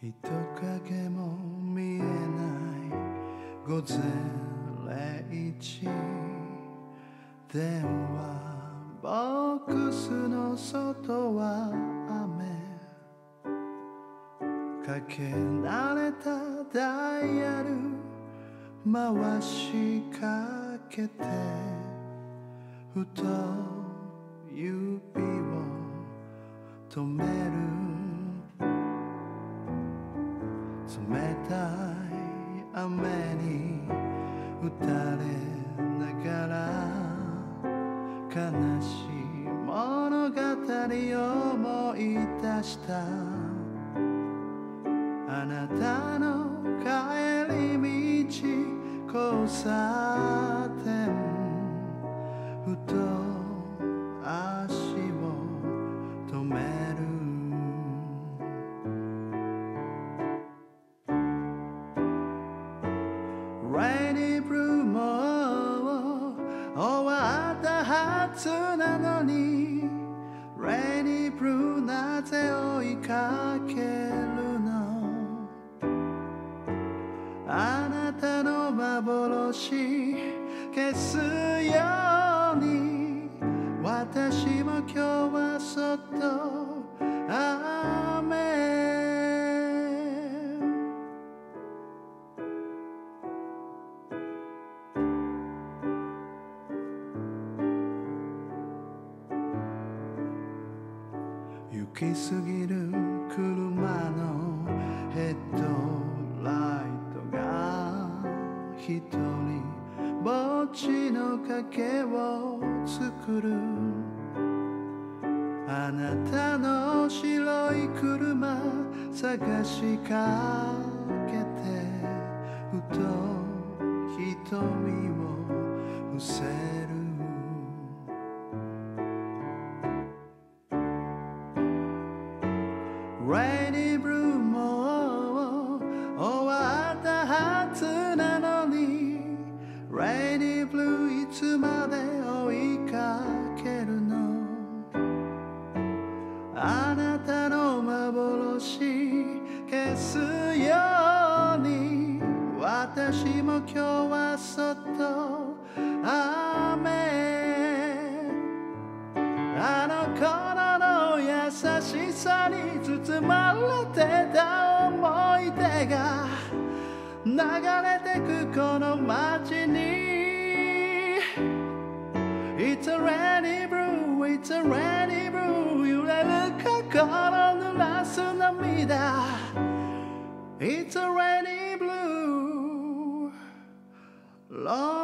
人影も見えない午前0時電話ボックスの外は雨かけ慣れたダイヤル回しかけてふと指を止める冷たい雨に打たれながら悲しい物語を思い出したあなたの帰り道交差点ふと足を止めるレディブルーも終わったはずなのにレディブルーなぜ追いかけるのあなたの幻消すように私も今日はそっと雨行き過ぎる車のヘッドライトが一人ぼっちの影を作るあなたの白い車探しかけてふと瞳を伏せるレディブルーも終わったはずなのにレディブルーいつまで追いかけるのあなたの幻消すように私も今日はそっと雨あの頃の優しさに包まれてた思い出が流れてくこの街に It's a rainy blue, it's a rainy blue 揺れる心濡らす涙 It's a rainy blue Lord